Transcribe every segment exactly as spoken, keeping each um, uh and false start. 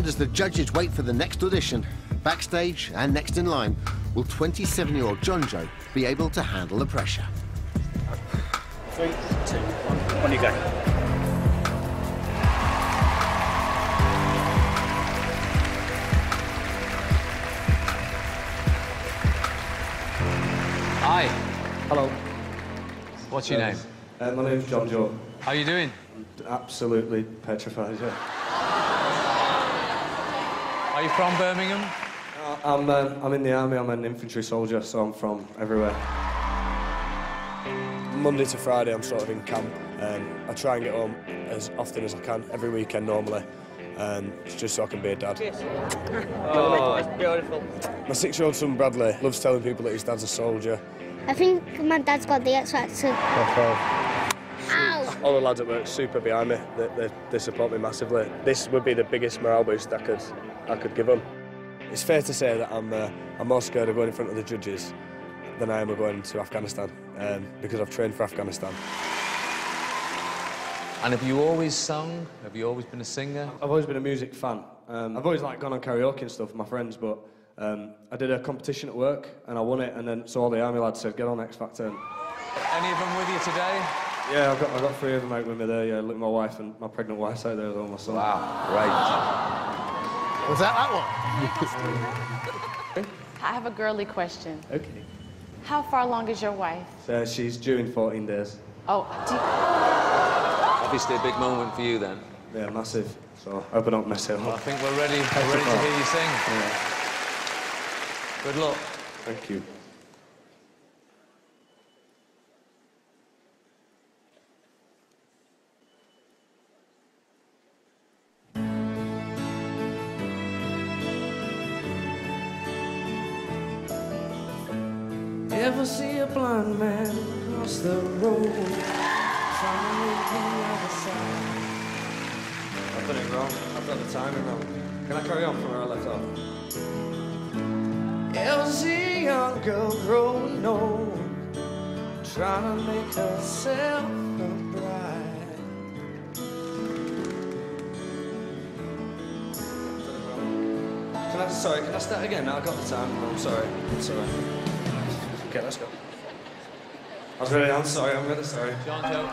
as the judges wait for the next audition, backstage and next in line, will twenty-seven-year-old John Joe be able to handle the pressure? Three, two, one. On you go. Hi. Hello. What's your uh, name? Uh, my name's John Joe. How are you doing? Absolutely petrified, yeah. Are you from Birmingham? Uh, I'm, uh, I'm in the army, I'm an infantry soldier, so I'm from everywhere. Monday to Friday, I'm sort of in camp. Um, I try and get home as often as I can, every weekend normally, um, just so I can be a dad. Oh, that's beautiful. My six-year-old son, Bradley, loves telling people that his dad's a soldier. I think my dad's got the X Factor. Ow! All the lads at work super behind me. They, they, they support me massively. This would be the biggest morale boost I could, I could give them. It's fair to say that I'm, uh, I'm more scared of going in front of the judges than I am of going to Afghanistan, um, because I've trained for Afghanistan. And have you always sung? Have you always been a singer? I've always been a music fan. Um, I've always like gone on karaoke and stuff with my friends, but um, I did a competition at work and I won it, and then so all the army lads said, get on X Factor. Any of them with you today? Yeah, I've got, I've got three of them out with me there, yeah, look, my wife and my pregnant wife's out there as well, my son. Wow, great. Was that that one? I have a girly question. Okay. How far along is your wife? So she's due in fourteen days. Oh, do you... Obviously a big moment for you then. Yeah, massive. So I hope I don't mess it Well, I up. think we're ready, we're ready to hear you sing. Yeah. Good luck. Thank you. Ever see a blind man cross the road, trying to make the other side? I've done it wrong. I've got the timing wrong. Can I carry on from where I left off? Ever see a young girl growing old, trying to make herself a bride? Can I, sorry, can I start again? I got the timing wrong. Sorry. It's all right. Okay, let's go. I was really, I'm sorry, I'm really sorry. John Joe.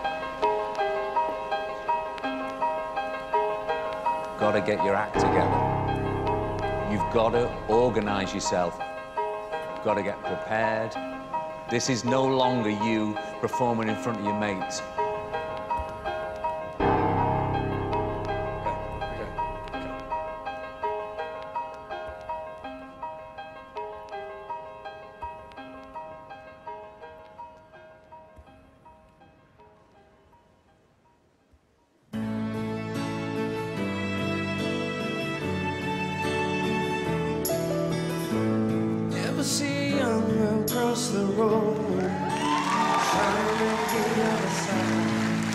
Got to get your act together. You've got to organise yourself. You've got to get prepared. This is no longer you performing in front of your mates. See a young girl cross the road, trying to make the other side.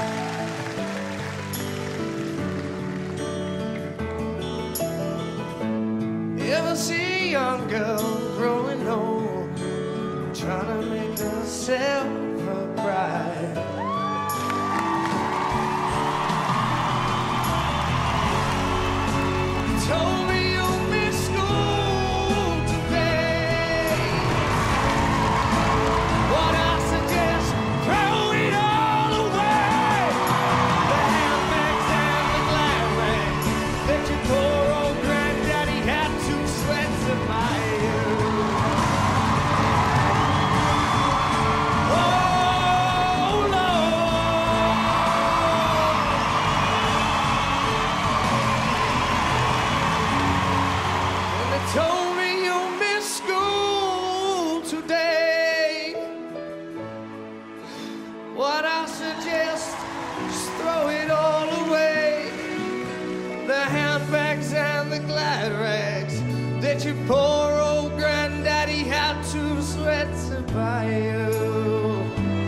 Ever see a young girl growing old, trying to make herself a bride? You told me you missed school today. What I suggest, throw it all away. The handbags and the glad rags that your poor old granddaddy had to sweat to buy you. Oh, Lord. And they told me you missed school today. What I suggest, just throw it all away. The handbags and the glad rags that your poor old granddaddy had to sweat to buy you.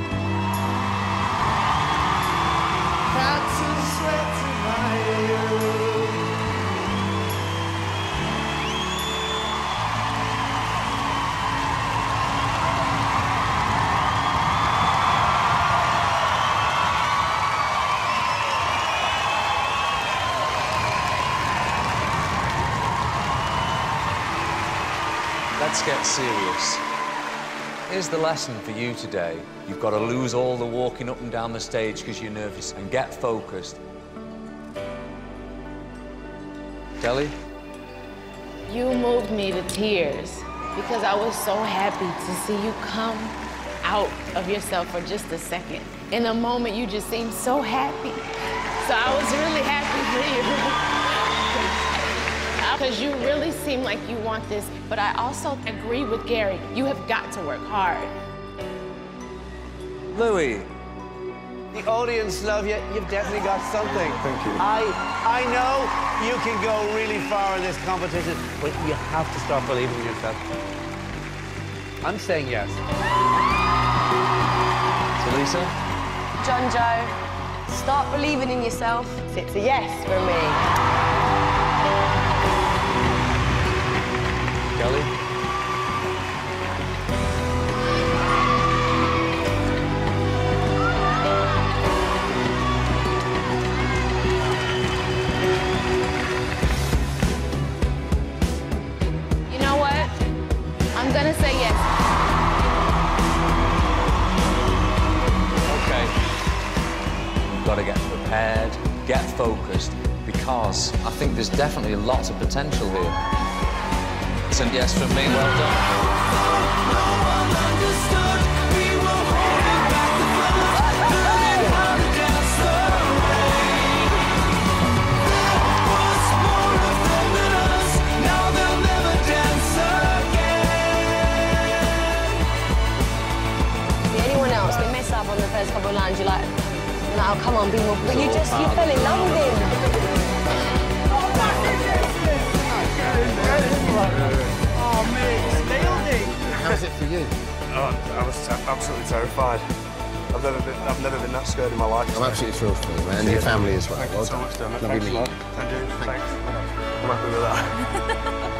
Had to sweat to buy you. let's get serious. Here's the lesson for you today. You've got to lose all the walking up and down the stage because you're nervous and get focused. Kelly? You moved me to tears because I was so happy to see you come out of yourself for just a second. In a moment, you just seemed so happy. So I was really happy for you. Because you really seem like you want this, but I also agree with Gary. You have got to work hard. Louis. The audience love you. You've definitely got something. Thank you. I, I know you can go really far in this competition, but you have to start believing in yourself. I'm saying yes. So, Lisa? John Joe, start believing in yourself. It's a yes for me. Kelly? You know what? I'm gonna say yes. Okay. You've got to get prepared, get focused, because I think there's definitely lots of potential here. It's a yes from me, well done. Anyone else, they mess up on the first couple of lines, you're like, no, come on, be more. But you just, you fell in love with him. Oh, mate, nailed it. How's it for you? Oh, I was te absolutely terrified. I've never been, I've never been that scared in my life. I'm absolutely thrilled for you, man. And your family as well. Thank Well you so done. much, Dermot. Lovely Thanks a meeting lot. you. Thank you. Thanks. I'm happy with that.